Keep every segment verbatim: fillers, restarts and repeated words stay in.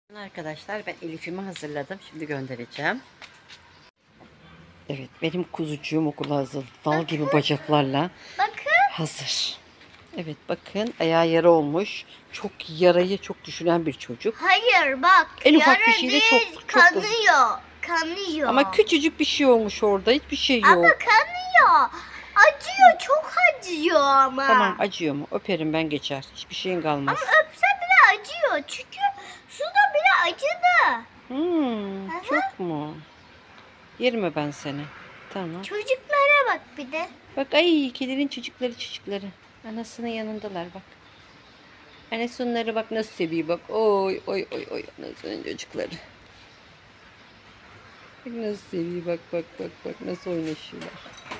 Arkadaşlar ben Elif'imi hazırladım. Şimdi göndereceğim. Evet, benim kuzucuğum okula hazır. Dal gibi bacaklarla Bakın. hazır. Evet, bakın ayağı yara olmuş. Çok yarayı çok düşünen bir çocuk. Hayır bak. En ufak yara bir şeyde değil, çok çok kanıyor. Kanıyor. Ama küçücük bir şey olmuş orada. Hiçbir şey yok. Ama kanıyor. Acıyor, çok acıyor ama. Tamam, acıyor mu? Öperim ben, geçer. Hiçbir şeyin kalmaz. Ama öpse bile acıyor. Çünkü suda bile acıdı. Hmm, Aha. çok mu? Yerim mi ben seni? Tamam. Çocuklara bak bir de. Bak, ay kedinin çocukları çocukları. Anasının yanındalar bak. Annesi onları bak nasıl seviyor bak. Oy oy oy oy anasının çocukları. Bak nasıl seviyor bak bak bak bak nasıl oynaşıyorlar.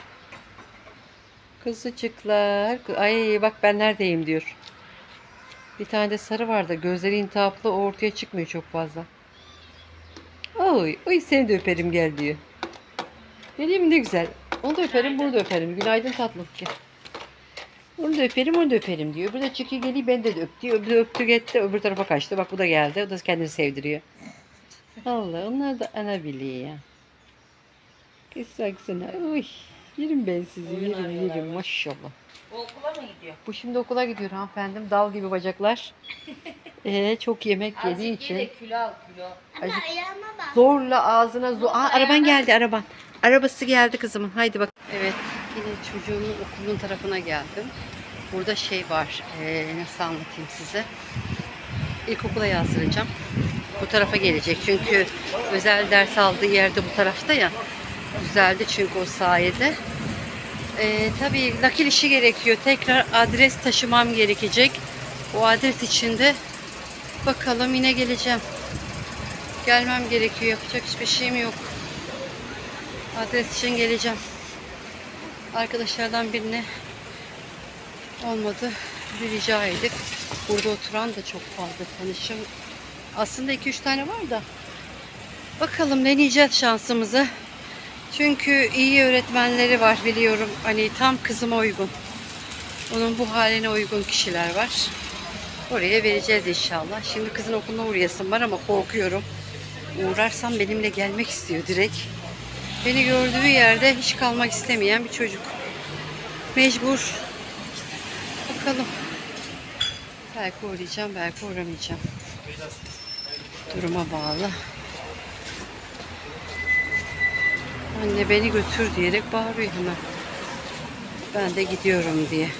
Kuzucuklar. Ay bak ben neredeyim diyor. Bir tane de sarı var da gözleri intihaplı, o ortaya çıkmıyor çok fazla. Oy oy seni de öperim gel diyor. Geleyim ne güzel. Onu da öperim bunu da öperim. Günaydın tatlım ki. Onu da öperim onu da öperim diyor. Burada çıkıyor geliyor ben de öp diyor. Öbürü öptü gitti öbür tarafa kaçtı. Bak bu da geldi. O da kendini sevdiriyor. Allah onlar da ana biliyor ya. Kız baksana. Uy, yerim ben sizi yerim yerim maşallah. O okula mı gidiyor? Bu şimdi okula gidiyor hanımefendim. Dal gibi bacaklar. Ee, çok yemek yediği Azıcık için. ye de kilo al kilo. Ama Acı- ayağıma bak. Zorla ağzına zor. Aa, araban geldi araban. Arabası geldi kızımın. Haydi bak. Evet yine çocuğumun okulun tarafına geldim. Burada şey var. Ee, nasıl anlatayım size. İlkokula yazdıracağım. Bu tarafa gelecek. Çünkü özel ders aldığı yerde bu tarafta ya. Güzeldi çünkü o sayede. Ee, tabii nakil işi gerekiyor. Tekrar adres taşımam gerekecek. O adres içinde bakalım yine geleceğim. Gelmem gerekiyor. Yapacak hiçbir şeyim yok. Adres için geleceğim. Arkadaşlardan birine olmadı bir rica edip burada oturan da çok fazla tanışım. Aslında iki üç tane var da bakalım deneyeceğiz şansımızı. Çünkü iyi öğretmenleri var biliyorum. Hani tam kızıma uygun. Onun bu haline uygun kişiler var. Oraya vereceğiz inşallah. Şimdi kızın okuluna uğrayasım var ama korkuyorum. Uğrarsam benimle gelmek istiyor direkt. Beni gördüğü yerde hiç kalmak istemeyen bir çocuk. Mecbur. Bakalım. Belki uğrayacağım, belki uğramayacağım. Duruma bağlı. Anne beni götür diyerek bağırıyor hemen. Ben de gidiyorum diye.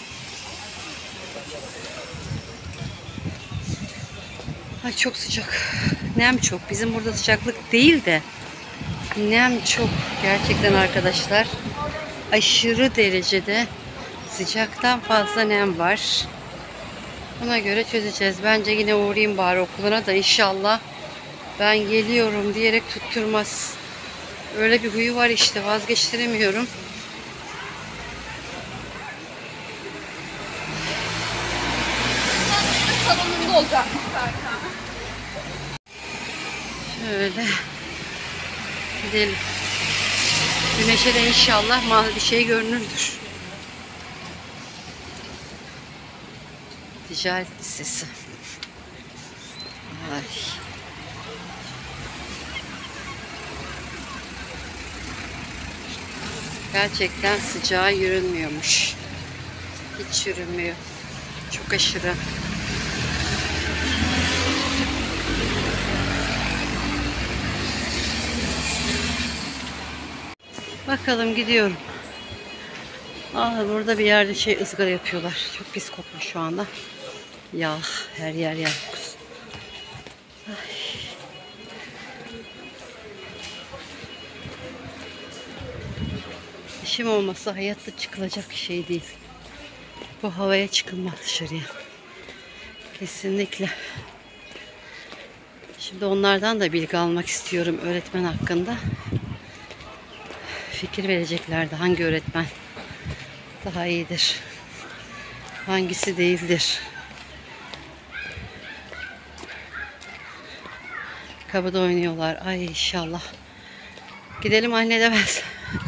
Ay çok sıcak. Nem çok. Bizim burada sıcaklık değil de nem çok. Gerçekten arkadaşlar. Aşırı derecede sıcaktan fazla nem var. Ona göre çözeceğiz. Bence yine uğrayayım bari okuluna da inşallah ben geliyorum diyerek tutturmaz. Öyle bir huyu var işte, vazgeçtiremiyorum. Salonunda olacakmış zaten. Şöyle gidelim. Güneşe de inşallah mavi bir şey görünürdür. Ticaret Lisesi. Ay. Gerçekten sıcağı yürünmüyormuş. Hiç yürünmüyor. Çok aşırı. Bakalım gidiyorum. Aa, burada bir yerde şey ızgara yapıyorlar. Çok pis kokmuş şu anda. Yağ. Her yer yağ kokusu. Ay. İşim olmasa hayatta çıkılacak bir şey değil. Bu havaya çıkılmaz dışarıya. Kesinlikle. Şimdi onlardan da bilgi almak istiyorum öğretmen hakkında. Fikir vereceklerdi. Hangi öğretmen daha iyidir? Hangisi değildir? Kapıda oynuyorlar. Ay inşallah. Gidelim anne demez.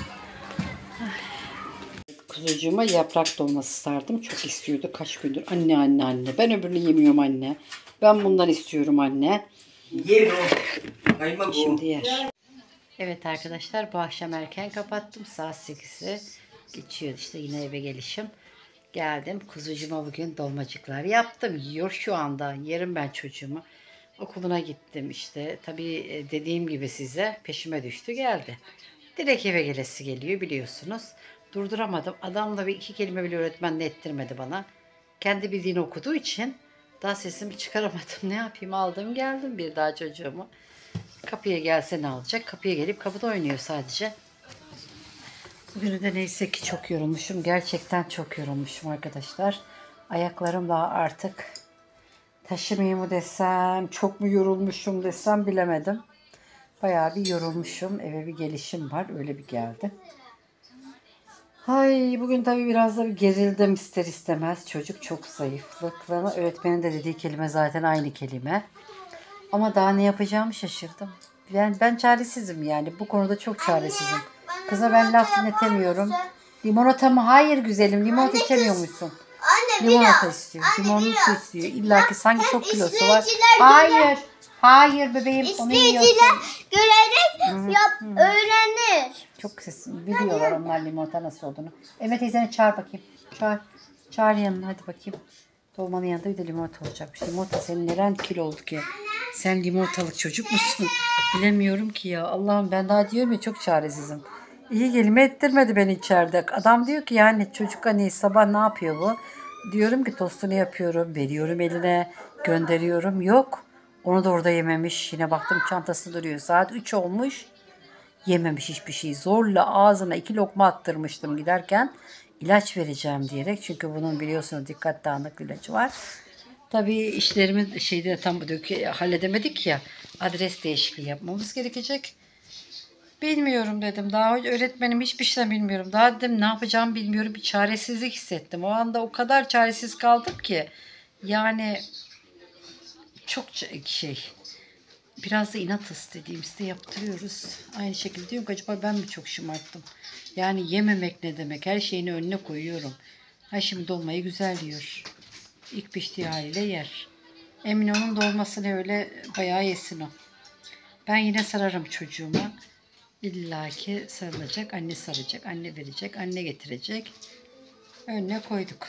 Kuzucuğuma yaprak dolması sardım. Çok istiyordu kaç gündür. Anne anne anne. Ben öbürünü yemiyorum anne. Ben bundan istiyorum anne. Yer o. Kaymak o. Şimdi yer. Evet arkadaşlar, bu akşam erken kapattım. Saat sekizi geçiyor işte, yine eve gelişim. Geldim. Kuzucuma bugün dolmacıklar yaptım. Yiyor şu anda. Yerim ben çocuğumu. Okuluna gittim işte. Tabii dediğim gibi size peşime düştü geldi. Direkt eve gelesi geliyor biliyorsunuz. Durduramadım. Adam da bir iki kelime bile öğretmenle ettirmedi bana. Kendi bildiğini okuduğu için daha sesimi çıkaramadım. Ne yapayım, aldım geldim bir daha çocuğumu. Kapıya gelse ne alacak? Kapıya gelip kapıda oynuyor sadece. Bugün de neyse ki çok yorulmuşum. Gerçekten çok yorulmuşum arkadaşlar. Ayaklarım daha artık taşımayayım mı desem, çok mu yorulmuşum desem bilemedim. Bayağı bir yorulmuşum. Eve bir gelişim var. Öyle bir geldi. Hay, bugün tabii biraz da bir gerildim ister istemez. Çocuk çok zayıflıklarına. Öğretmenin de dediği kelime zaten aynı kelime. Ama daha ne yapacağımı şaşırdım. Yani ben çaresizim yani. Bu konuda çok çaresizim. Kıza ben laf dinletemiyorum. Limonata mı? Hayır güzelim. Limonata içemiyor musun? Anne Limonata biraz. istiyor. Anne, Limonlu su biraz. istiyor. İlla ki sanki çok kilosu var. İzleyiciler Hayır. Hayır bebeğim. Onu İzleyiciler yiyorsun. görerek yap, öğrenir. Çok sesim. Biliyorlar onlar limonata nasıl olduğunu. Emre teyzeni çağır bakayım. Çağır. Çağır yanına hadi bakayım. Dolmanın yanında bir de limonata olacakmış. Limonata senin neren kilo oldu ki? Sen limonatalık çocuk musun? Bilemiyorum ki ya. Allah'ım ben daha diyorum ya, çok çaresizim. İyi gelime ettirmedi beni içeride. Adam diyor ki yani çocuk hani sabah ne yapıyor bu? Diyorum ki tostunu yapıyorum. Veriyorum eline. Gönderiyorum. Yok. Onu da orada yememiş. Yine baktım çantası duruyor. Saat üç olmuş. Yememiş hiçbir şey. Zorla ağzına iki lokma attırmıştım giderken. İlaç vereceğim diyerek. Çünkü bunun biliyorsunuz dikkat dağınıklığı ilacı var. Tabii işlerimi şeyde tam dökü halledemedik ya. Adres değişikliği yapmamız gerekecek. Bilmiyorum dedim. Daha öğretmenim hiçbir şey bilmiyorum. Daha dedim ne yapacağımı bilmiyorum. Bir çaresizlik hissettim. O anda o kadar çaresiz kaldım ki. Yani çok şey. Biraz da inat istediğimizde yaptırıyoruz. Aynı şekilde diyorum ki acaba ben mi çok şımarttım? Yani yememek ne demek? Her şeyini önüne koyuyorum. Ha şimdi dolmayı güzel yiyor. İlk piştiği haliyle yer. Emin onun dolmasını öyle bayağı yesin o. Ben yine sararım çocuğuma. İlla ki sarılacak. Anne saracak. Anne verecek. Anne getirecek. Önüne koyduk.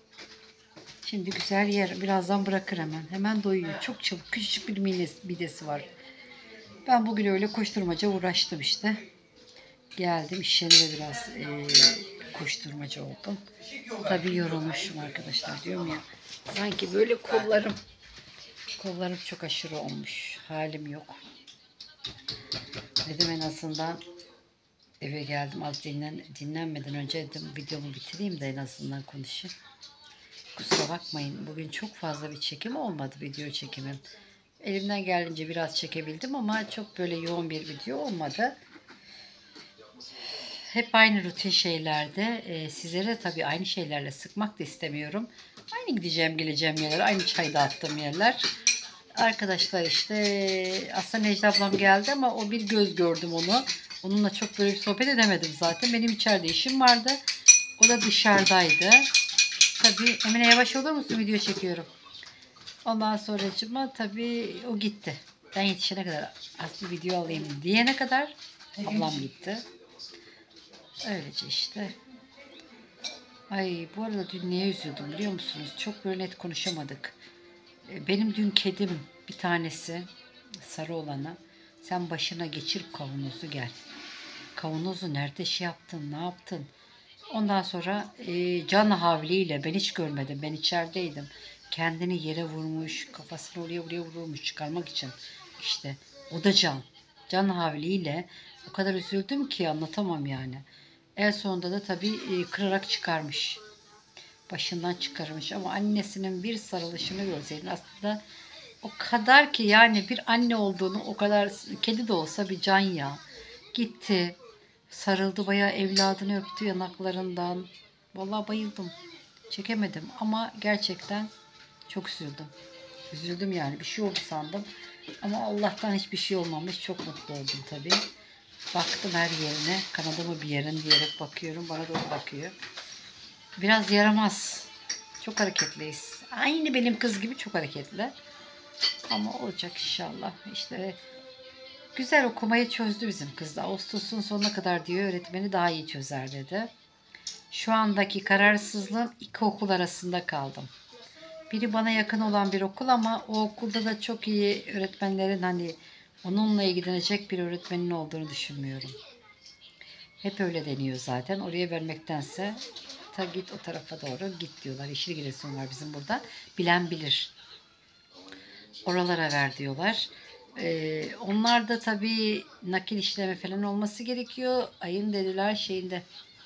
Şimdi güzel yer. Birazdan bırakır hemen. Hemen doyuyor. Çok çabuk. Küçücük bir midesi var. Ben bugün öyle koşturmaca uğraştım işte. Geldim. İş yerine biraz e, koşturmaca oldum. Tabii yorulmuşum arkadaşlar diyorum ya. Sanki böyle kollarım kollarım çok aşırı olmuş. Halim yok. Dedim en azından eve geldim. Az dinlen, dinlenmeden önce dedim videomu bitireyim de en azından konuşayım. Kusura bakmayın. Bugün çok fazla bir çekim olmadı, video çekimim. Elimden geldiğince biraz çekebildim ama çok böyle yoğun bir video olmadı. Hep aynı rutin şeylerde. Ee, sizlere tabii aynı şeylerle sıkmak da istemiyorum. Aynı gideceğim geleceğim yerler, aynı çay dağıttığım yerler. Arkadaşlar işte aslında Necla ablam geldi ama o bir göz gördüm onu. Onunla çok böyle bir sohbet edemedim zaten. Benim içeride işim vardı. O da dışarıdaydı. Tabii Emine yavaş olur musun? Video çekiyorum. Ondan sonracıma tabii o gitti. Ben yetişene kadar az bir video alayım diyene kadar ablam gitti. Öylece işte. Ay bu arada dün niye üzüldüm biliyor musunuz? Çok böyle net konuşamadık. Benim dün kedim bir tanesi sarı olana sen başına geçir kavanozu gel. Kavanozu nerede şey yaptın, ne yaptın? Ondan sonra e, can havliyle ben hiç görmedim. Ben içerideydim. Kendini yere vurmuş, kafasını oraya buraya vurmuş çıkarmak için. İşte o da can. Can havliyle o kadar üzüldüm ki anlatamam yani. En sonunda da tabii e, kırarak çıkarmış. Başından çıkarmış ama annesinin bir sarılışını görseydin aslında o kadar ki yani bir anne olduğunu o kadar kedi de olsa bir can ya. Gitti. Sarıldı bayağı evladını öptü yanaklarından. Vallahi bayıldım. Çekemedim ama gerçekten çok üzüldüm. Üzüldüm yani bir şey oldu sandım. Ama Allah'tan hiçbir şey olmamış. Çok mutlu oldum tabii. Baktım her yerine. Kanadımı bir yerin diyerek bakıyorum. Bana doğru bakıyor. Biraz yaramaz. Çok hareketliyiz. Aynı benim kız gibi çok hareketli. Ama olacak inşallah. İşte güzel okumayı çözdü bizim kız da. Ağustos'un sonuna kadar diyor öğretmeni daha iyi çözer dedi. Şu andaki kararsızlığım iki okul arasında kaldım. Biri bana yakın olan bir okul ama o okulda da çok iyi öğretmenlerin hani onunla ilgilenecek bir öğretmenin olduğunu düşünmüyorum. Hep öyle deniyor zaten. Oraya vermektense ta git o tarafa doğru git diyorlar. Yeşil Giresun var bizim burada. Bilen bilir. Oralara ver diyorlar. Ee, onlar da tabii nakil işleme falan olması gerekiyor. Ayın dediler şeyinde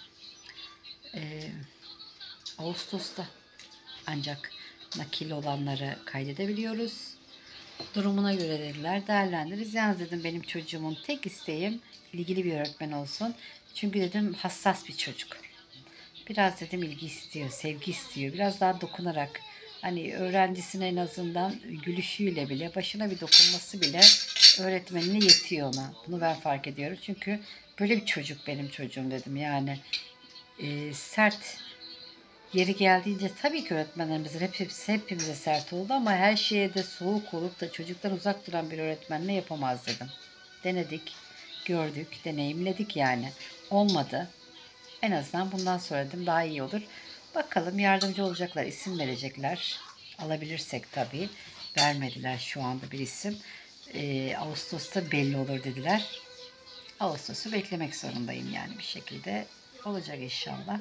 e, Ağustos'ta ancak nakil olanları kaydedebiliyoruz. Durumuna göre dediler değerlendiririz. Yalnız dedim benim çocuğumun tek isteğim ilgili bir öğretmen olsun. Çünkü dedim hassas bir çocuk. Biraz dedim ilgi istiyor, sevgi istiyor. Biraz daha dokunarak hani öğrencisine en azından gülüşüyle bile başına bir dokunması bile öğretmenine yetiyor ona. Bunu ben fark ediyorum. Çünkü böyle bir çocuk benim çocuğum dedim. Yani e, sert yeri geldiğince tabii ki öğretmenlerimizin hep, hepsi hepimize sert oldu ama her şeye de soğuk olup da çocuktan uzak duran bir öğretmenle yapamaz dedim. Denedik, gördük, deneyimledik yani. Olmadı. En azından bundan sonra dedim daha iyi olur. Bakalım yardımcı olacaklar, isim verecekler. Alabilirsek tabii. Vermediler şu anda bir isim. Ee, Ağustos'ta belli olur dediler. Ağustos'u beklemek zorundayım yani bir şekilde. Olacak inşallah.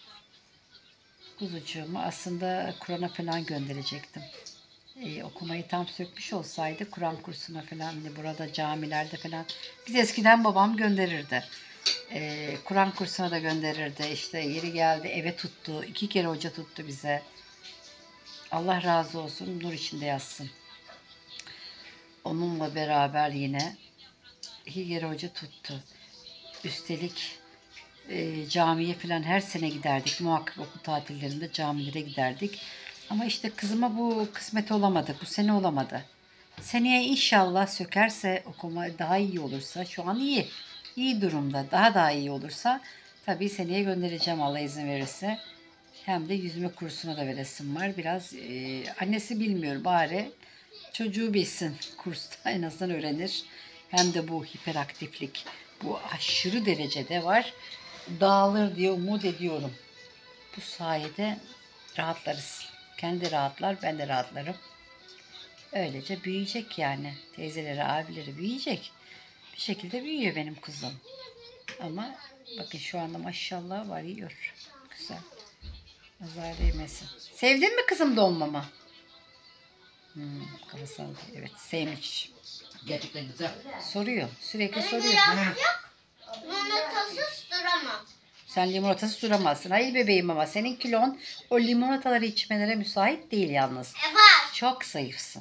Kuzucuğumu aslında Kur'an'a falan gönderecektim. Ee, okumayı tam sökmüş olsaydı Kur'an kursuna falan hani burada camilerde falan biz eskiden babam gönderirdi. Ee, Kur'an kursuna da gönderirdi. İşte yeri geldi eve tuttu. İki kere hoca tuttu bize. Allah razı olsun. Nur içinde yatsın. Onunla beraber yine iki kere hoca tuttu. Üstelik e, camiye falan her sene giderdik. Muhakkak okul tatillerinde camilere giderdik. Ama işte kızıma bu kısmet olamadı. Bu sene olamadı. Seneye inşallah sökerse okuma daha iyi olursa şu an iyi. İyi durumda. Daha da iyi olursa tabii seneye göndereceğim Allah izin verirse. Hem de yüzme kursuna da veresim var. Biraz e, annesi bilmiyor bari. Çocuğu bilsin kursta en azından öğrenir. Hem de bu hiperaktiflik bu aşırı derecede var. Dağılır diye umut ediyorum. Bu sayede rahatlarız. Kendi rahatlar, ben de rahatlarım. Öylece büyüyecek yani. Teyzeleri, abileri büyüyecek. Bir şekilde büyüyor benim kızım. Ama bakın şu anda maşallah var yiyor. Güzel. Nazar değmesin. Sevdin mi kızım donmamı? Hmm, kafası aldı. Evet sevmiş. Gerçekten güzel. Soruyor. Sürekli soruyor. Limonatasız duramam. Sen limonatası duramazsın. Hayır bebeğim ama senin kilon o limonataları içmelere müsait değil yalnız. E var. Çok zayıfsın.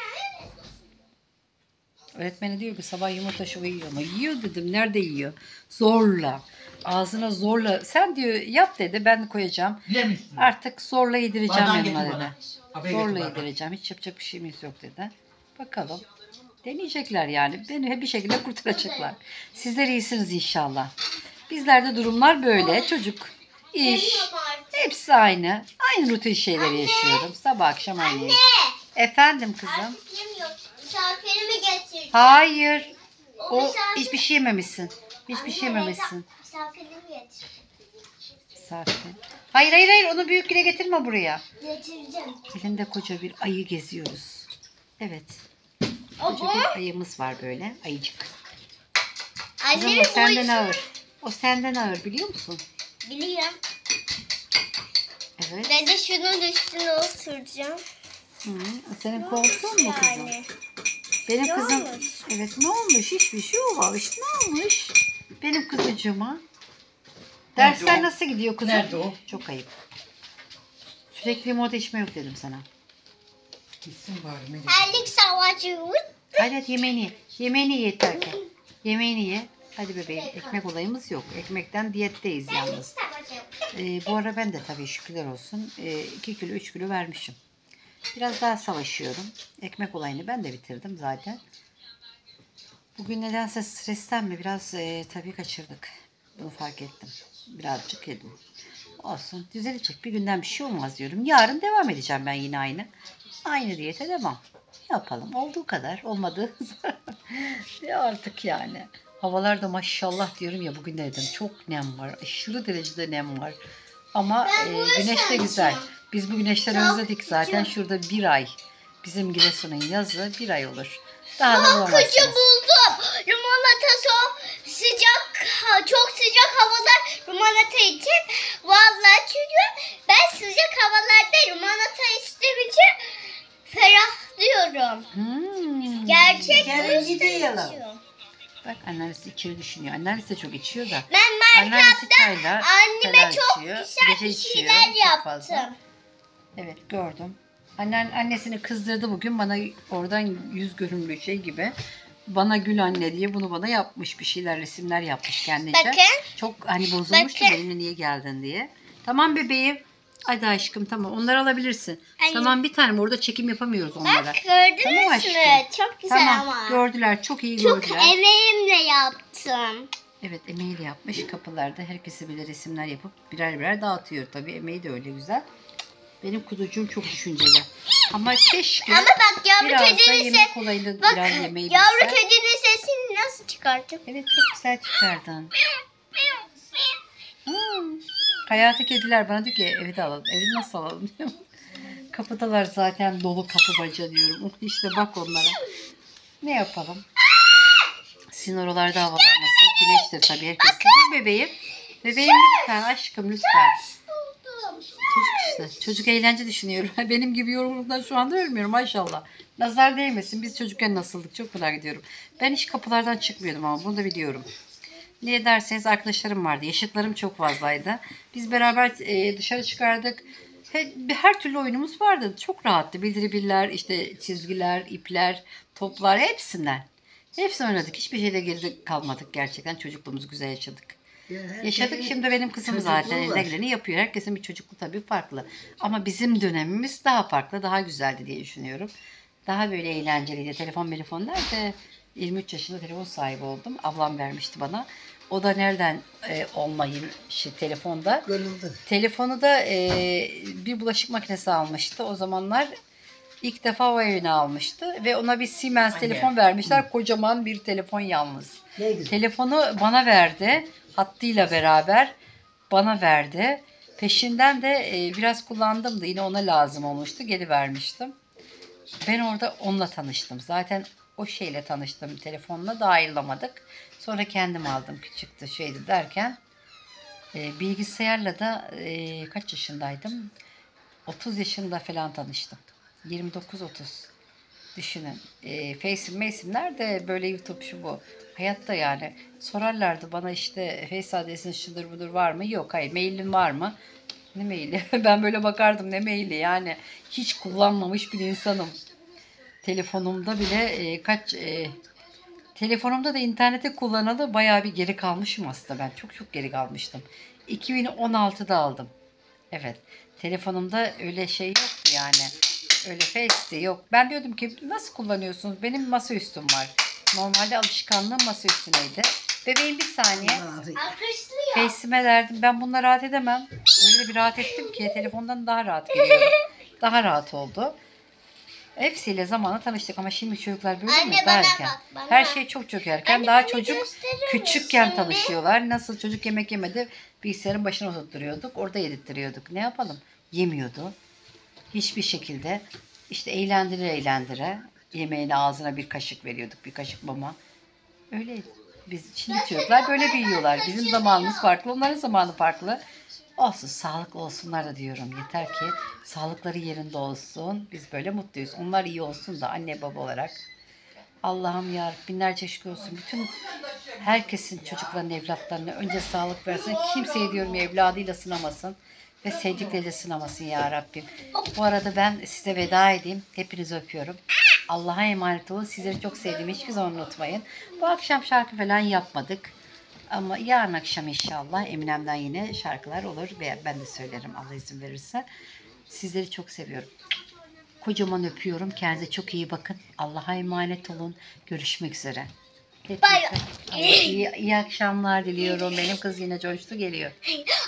Öğretmeni diyor ki sabah yumurta şubu yiyor mu? Yiyor dedim. Nerede yiyor? Zorla. Ağzına zorla. Sen diyor yap dedi. Ben koyacağım. Bilemişsin. Artık zorla yedireceğim Bardağı yanına getir dedi. bana. Haberi Zorla getir bardağı. yedireceğim. Hiç yapacak bir şeyimiz yok dedi. Bakalım. Deneyecekler yani. Beni hep bir şekilde kurtaracaklar. Sizler iyisiniz inşallah. Bizlerde durumlar böyle. Çocuk, iş, Geliyorum artık. hepsi aynı. Aynı rutin şeyleri yaşıyorum. Sabah akşam aynı. Efendim kızım. Artık yemiyorum. Misafirimi getirdim. Hayır. O misafir- hiçbir şey yememişsin. Hiçbir şey yememişsin. Misafirimi getir. Misafir. Hayır hayır hayır onu büyük güne getirme buraya. Getireceğim. Elinde koca bir ayı geziyoruz. Evet. O Koca bu. bir ayımız var böyle. Ayıcık. Kızım Annemin o senden boyusu. ağır. O senden ağır biliyor musun? Biliyorum. Evet. Ben de şunun üstüne oturacağım. Hı, o senin koltuğun mu kızım? Yani. Benim Ne kızım. olmuş? Evet ne olmuş? Hiçbir şey olmamış. Ne olmuş? Benim kızıcığıma. Dersler Nerede o? nasıl gidiyor kızım? Nerede o? Çok ayıp. Sürekli limonata içme yok dedim sana. Gitsin bari Melih. Erlik savaşı. Hadi hadi yemeğini ye. Yemeğini ye yeter ki. Yemeğini ye. Hadi bebeğim. Ekmek olayımız yok. Ekmekten diyetteyiz yalnız. Ee, bu ara ben de tabii şükürler olsun iki kilo üç kilo vermişim. Biraz daha savaşıyorum. Ekmek olayını ben de bitirdim zaten. Bugün nedense stresten mi biraz e, tabii kaçırdık. Bunu fark ettim. Birazcık yedim. Olsun düzelecek. Bir günden bir şey olmaz diyorum. Yarın devam edeceğim ben yine aynı. Aynı diyete devam. Ne yapalım? Olduğu kadar. Olmadığı ya artık yani. Havalar da maşallah diyorum ya, bugün dedim çok nem var. Aşırı derecede nem var. Ama e, güneş de güzel. Biz bu güneşleri özledik zaten. Şurada bir ay. Bizim Giresun'un yazı bir ay olur. Daha da Kıcı bulamazsınız. buldum. Limonata soğuk, sıcak, ha- çok sıcak havalar limonata için. Vallahi çünkü ben sıcak havalarda limonata içtiğim için ferahlıyorum. Hmm. Gerçek Gel, bu yüzden gidelim. içiyorum. Bak anneannesi içeri düşünüyor. Anneannesi de çok içiyor da. Ben Anneannesi Minecraft'ta çayla anneme falan çok içiyor. güzel Gece bir içiyor. şeyler Çok fazla. yaptım. Evet gördüm. Annen annesini kızdırdı bugün, bana oradan yüz görümlü şey gibi. Bana gül anne diye bunu bana yapmış, bir şeyler, resimler yapmış kendince. Bakın. Çok hani bozulmuştu Bakın. benimle niye geldin diye. Tamam bebeğim. Hadi aşkım tamam, onları alabilirsin. Ay. Tamam bir tane, orada çekim yapamıyoruz onlara. Bak gördünüz Tamam aşkım. mü? Çok güzel Tamam ama. gördüler, çok iyi Çok gördüler. emeğimle yaptım. Evet emeğiyle yapmış, kapılarda herkese bile resimler yapıp birer birer dağıtıyor. Tabii emeği de öyle güzel. Benim kuzucuğum çok düşünceli. Ama keşke Ama bak yavru biraz da kedinin yemek se- kolaylığı bak biraz yemeği yavru bilse. kedinin sesini nasıl çıkarttım? Evet çok güzel çıkardın. Hmm. Hayatı kediler bana diyor ki evi de alalım. Evi nasıl alalım diyor. Kapıdalar zaten, dolu kapı baca diyorum. İşte bak onlara. Ne yapalım? Sizin oralarda havalar nasıl? Güneştir tabii herkes. Değil bebeğim. Bebeğim lütfen aşkım lütfen. Çocuk işte. Çocuk eğlence düşünüyorum. Benim gibi yorgunluktan şu anda ölmüyorum maşallah. Nazar değmesin. Biz çocukken nasıldık çok merak ediyorum. Ben hiç kapılardan çıkmıyordum ama bunu da biliyorum. Niye derseniz arkadaşlarım vardı. Yaşıtlarım çok fazlaydı. Biz beraber e, dışarı çıkardık. Her, her türlü oyunumuz vardı. Çok rahattı. Bildiribiller, işte çizgiler, ipler, toplar hepsinden. Hepsini oynadık. Hiçbir şeyde geride kalmadık gerçekten. Çocukluğumuzu güzel yaşadık. Yaşadık. Şimdi benim kızım zaten eline geleni yapıyor. Herkesin bir çocukluğu tabii farklı. Ama bizim dönemimiz daha farklı, daha güzeldi diye düşünüyorum. Daha böyle eğlenceliydi. Telefon telefon nerede? yirmi üç yaşında telefon sahibi oldum. Ablam vermişti bana. O da nereden e, olmayı şey, telefonda. Görüldü. Telefonu da e, bir bulaşık makinesi almıştı. O zamanlar ilk defa o evine almıştı. Ve ona bir Siemens Anne. telefon vermişler. Kocaman bir telefon yalnız. Ne güzel. Telefonu bana verdi. Hattıyla beraber bana verdi. Peşinden de e, biraz kullandım da yine ona lazım olmuştu. Geri vermiştim. Ben orada onunla tanıştım. Zaten o şeyle tanıştım. Telefonla da ayrılamadık. Sonra kendim aldım, küçüktü şeydi derken. E, bilgisayarla da e, kaç yaşındaydım? otuz yaşında falan tanıştım. yirmi dokuz otuz. Düşünün. E, Face'im, Mace'im nerede? Böyle YouTube şu bu. Hayatta yani. Sorarlardı bana işte Face adresin şudur budur var mı? Yok hayır. Mailin var mı? Ne maili? Ben böyle bakardım ne maili yani. Hiç kullanmamış bir insanım. Telefonumda bile e, kaç... E, telefonumda da internete kullanalı bayağı bir geri kalmışım aslında ben. Çok çok geri kalmıştım. iki bin on altıda aldım. Evet. Telefonumda öyle şey yoktu yani. Öyle Face'ti yok. Ben diyordum ki nasıl kullanıyorsunuz? Benim masaüstüm var. Normalde alışkanlığım masaüstüneydi. Bebeğim bir saniye. Alkışlıyor. Face'ime derdim ben bununla rahat edemem. Öyle bir rahat ettim ki telefondan daha rahat geliyorum. Daha rahat oldu. Hepsiyle zamanla tanıştık ama şimdi çocuklar böyle Anne, mi? bana Derken. bak, bana. Her şey çok çok erken. Anne, Daha beni çocuk gösterir küçükken misin? tanışıyorlar. Nasıl çocuk yemek yemedi bilgisayarın başına oturtturuyorduk. Orada yedirttiriyorduk. Ne yapalım? Yemiyordu. Hiçbir şekilde işte eğlendire eğlendire yemeğini ağzına bir kaşık veriyorduk. Bir kaşık mama. Öyleydi. Biz şimdi çocuklar böyle büyüyorlar. Bizim zamanımız farklı. Onların zamanı farklı. Olsun, sağlıklı olsunlar da diyorum. Yeter ki sağlıkları yerinde olsun. Biz böyle mutluyuz. Onlar iyi olsun da anne baba olarak. Allah'ım ya binlerce şükür olsun. Bütün herkesin çocuklarının evlatlarına önce sağlık versin. Kimseye diyorum ya evladıyla sınamasın. Ve sevdikleriyle sınamasın ya Rabbim. Bu arada ben size veda edeyim. Hepinizi öpüyorum. Allah'a emanet olun. Sizleri çok sevdiğimi hiçbir zaman unutmayın. Bu akşam şarkı falan yapmadık. Ama yarın akşam inşallah Eminem'den yine şarkılar olur. Ve ben de söylerim Allah izin verirse. Sizleri çok seviyorum. Kocaman öpüyorum. Kendinize çok iyi bakın. Allah'a emanet olun. Görüşmek üzere. Hepinize iyi, iyi akşamlar diliyorum. Benim kız yine coştu geliyor.